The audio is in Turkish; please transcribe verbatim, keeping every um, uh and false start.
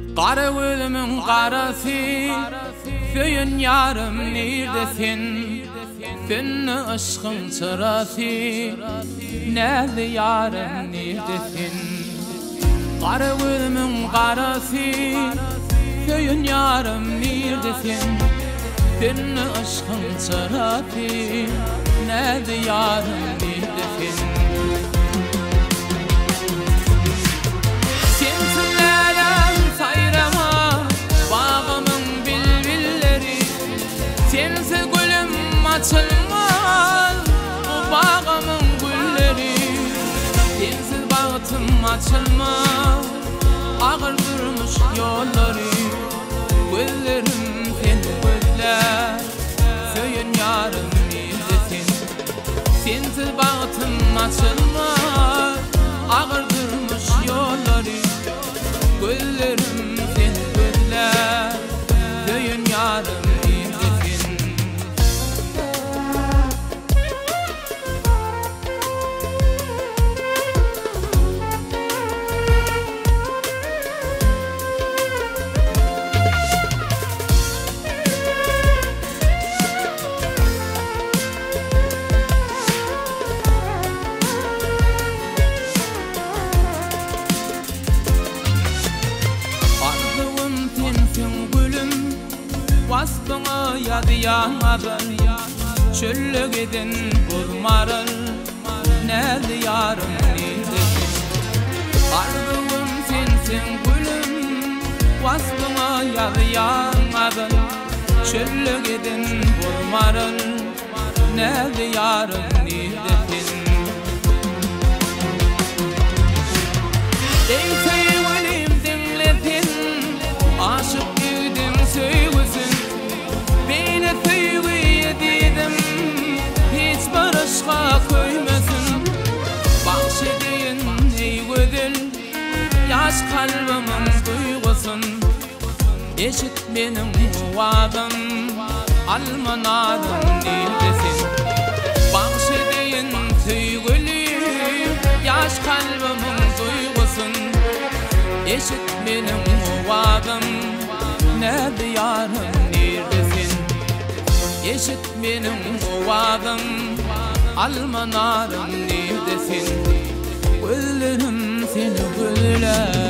Qara gözümün qarası, söyün yarım neredesin? Sünni aşkın çırası, nerede yarım neredesin? Qara gözümün qarası, söyün yarım neredesin? Sünni aşkın çırası, nerede yarım neredesin? Sensiz gülüm açılmaz, bu bağımın gülleri. Sensiz bağıtım açılmaz, ağır durmuş yolları. Güllerim seni gözler, söyün yarım neredesin? Sensiz bağıtım açılmaz, ağır durmuş yolları. Güllerim seni gözler, söyün yarım. Vasfına yadıyamadım, çöllük edin bulmarın. Nerede yarım neredesin? Arzum sensin gülüm, vasfına yadıyamadım, çöllük edin bulmarın. Nerede yarım neredesin? Ey sevgilim dinledin, aşık yüdün söylesin. Beni tüyüye dedim, hiç barışqa koymasın. Bahşedin ey gözül, yaş kalbimin duygusun. Eşit benim vadım, almanadım neredesin? Bahşedin tüygülü, yaş kalbimin duygusun. Eşit benim vadım, nerede yarım neredesin? Eşit benim vadım, almanarım neredesin? Güllerim seni güller.